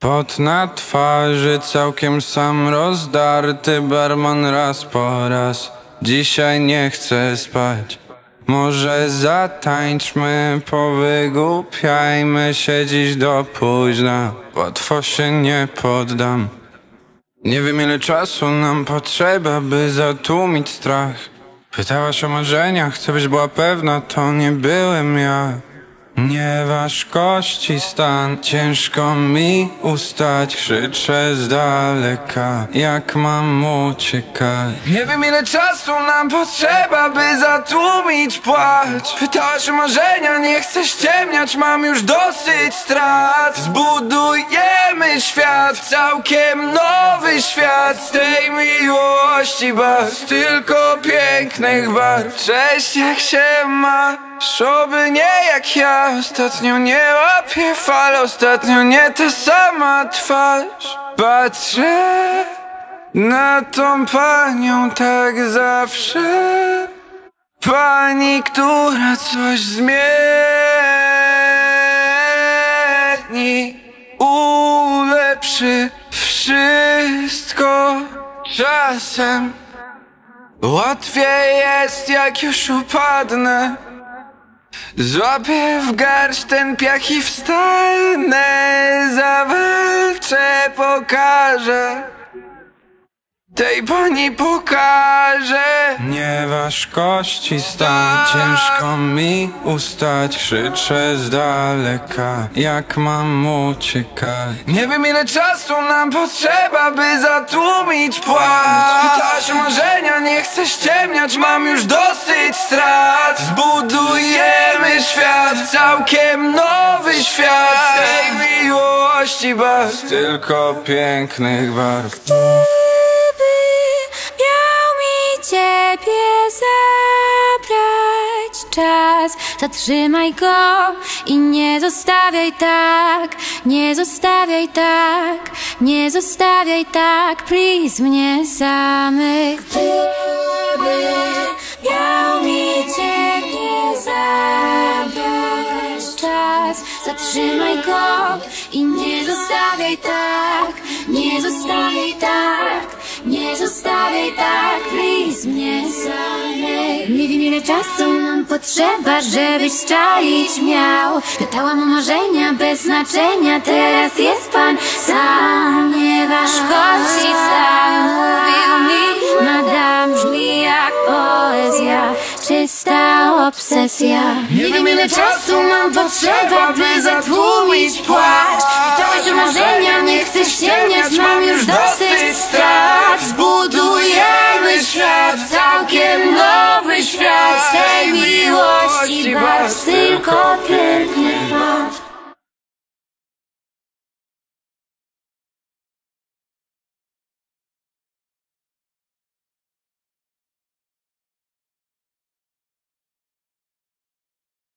Pot na twarzy, całkiem sam rozdarty, barman raz po raz. Dzisiaj nie chcę spać. Może zatańczmy, powygłupiajmy się dziś do późna. Łatwo się nie poddam. Nie wiem, ile czasu nam potrzeba, by zatłumić strach. Pytałaś o marzenia, chcę byś była pewna, to nie byłem ja. Nie waż kości stan, ciężko mi ustać, krzyczę z daleka, jak mam uciekać. Nie wiem, ile czasu nam potrzeba, by zatłumić płacz. Pytałaś o marzenia, nie chcę ściemniać, mam już dosyć strat. Zbudujemy świat, całkiem nowy świat. Z tej miłości barw, tylko pięknych barw. Cześć, jak się ma? Oby nie jak ja. Ostatnio nie łapię fal, ostatnio nie ta sama twarz. Patrzę na tą panią tak zawsze. Pani, która coś zmieni, ulepszy wszystko. Czasem łatwiej jest, jak już upadnę. Złapię w garść ten piach i wstanę. Zawalczę, pokażę. Tej pani pokażę. Nie waż kości stan, ciężko mi ustać, krzyczę z daleka, jak mam uciekać. Nie wiem, ile czasu nam potrzeba, by zatłumić płacz. Pytałaś o marzenia, nie chcę ściemniać, mam już dosyć strat. Zbudujemy świat, całkiem nowy świat. Z tej miłości barw, tylko pięknych barw. Ciebie zabrać czas, zatrzymaj go i nie zostawiaj tak, nie zostawiaj tak, nie zostawiaj tak, please mnie samych. Gdyby miał mi Ciebie zabrać czas, zatrzymaj go i nie zostawiaj tak, nie zostawiaj tak, nie zostawiaj tak, please mnie samej. Nie wiem, ile czasu nam potrzeba, żebyś czaić miał. Pytałam o marzenia bez znaczenia, teraz jest pan sam. Nie waż kości sam, mówił mi madam, brzmi jak poezja, czysta obsesja. Nie wiem, ile czasu nam potrzeba, by zatłumić płacz. Pytałeś o marzenia, nie chcę ściemniać, mam już dosyć strat. Zbudujemy świat, całkiem nowy świat. Z tej miłości barw, tylko piękny.